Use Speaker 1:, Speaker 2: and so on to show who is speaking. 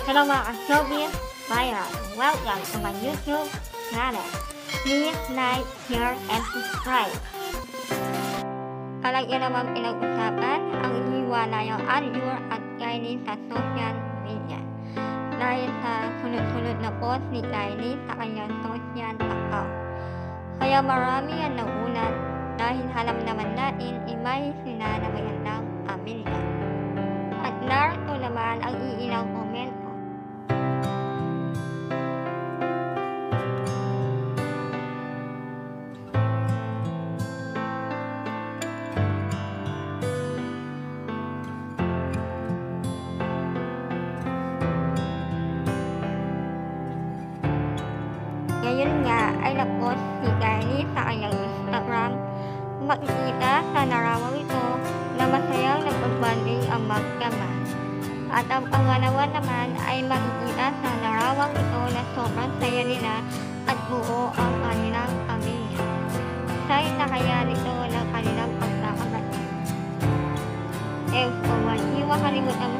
Speaker 1: Hello mga showbiz viral. Welcome to my YouTube channel. Please like, share, and subscribe. Kalagyan naman pinag-usapan ang hiwalayang Arjun at Kylie sa social media. Dahil sa sunod-sunod na post ni Kylie sa kanyang social account. Kaya marami ang naulat dahil alam naman natin imay sila na magandang pamilya. At narito naman ang iilang komento. Ngayon nga ay na-post si Kylie sa kanyang Instagram. Makikita sa narawang ito na masayang nagpagbanding ang magkama. At ang pangalawa naman ay makikita sa narawang ito na sobrang saya nila at buo ang kanilang pamilya. Sign na kaya nito ng kanilang pagkakabati. Huwag makalimutan